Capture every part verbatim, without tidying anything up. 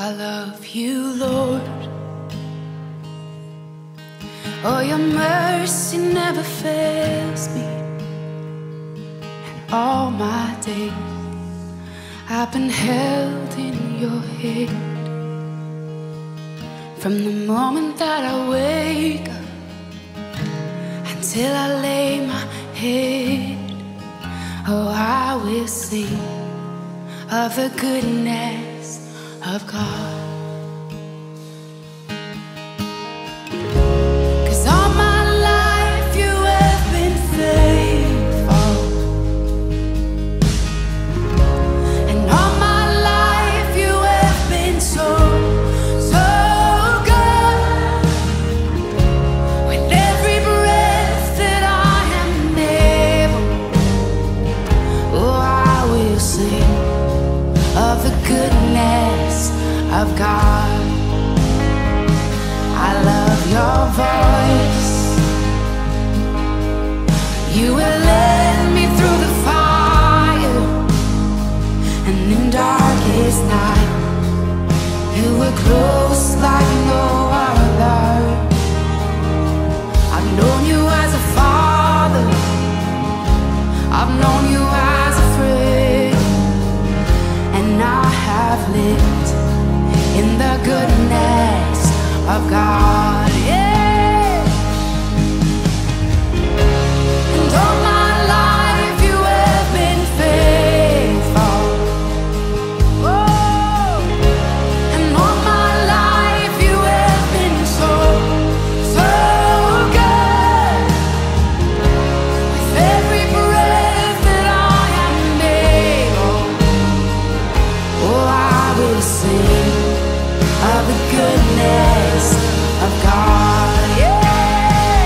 I love you, Lord. Oh, your mercy never fails me. And all my days I've been held in your hand. From the moment that I wake up until I lay my head, oh, I will sing of the goodness of God. 'Cause all my life you have been faithful, and all my life you have been so, so good. With every breath that I am able, oh, I will sing of the goodness of God. I love your voice. You will lead me through the fire, and in darkest night you were close like no other. I've known you as a father, I've known you as a friend, and I have lived in the goodness of God, yeah. And all my life you have been faithful. Oh, and all my life you have been so, so good. With every breath that I am able, oh, I will sing of the goodness of God, yeah.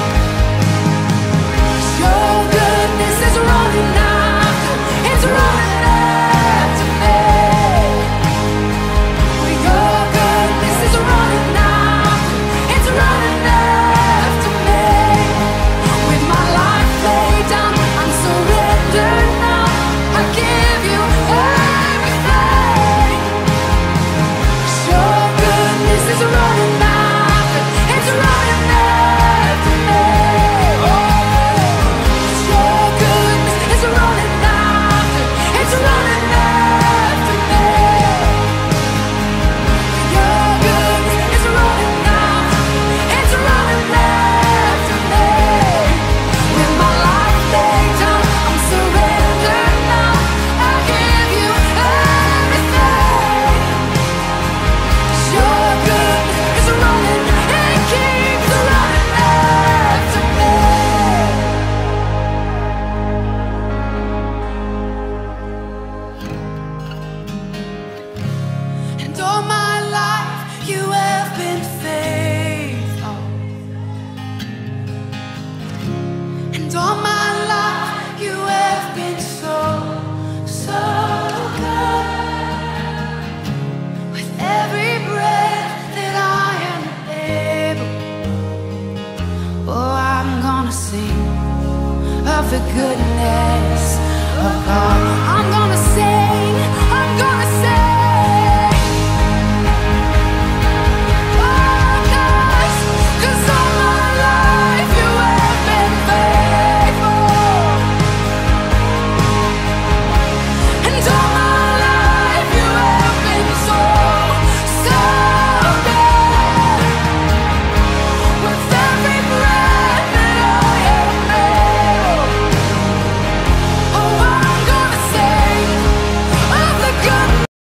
'Cause your goodness is running after, it's running after me. Your goodness is running after, it's running after me. With my life laid down, I'm surrendered now. I give you everything. 'Cause your goodness is running after, it's running after me. Oh, 'cause your goodness is running after, it's running after me. Your goodness is running after, it's running after me. With my life laid down, I'm surrendered now. I give you everything. 'Cause your goodness is running, it keeps running after me. And all my life you have been faithful, and all my life you have been so, so good. With every breath that I am able, oh, I'm gonna sing of the goodness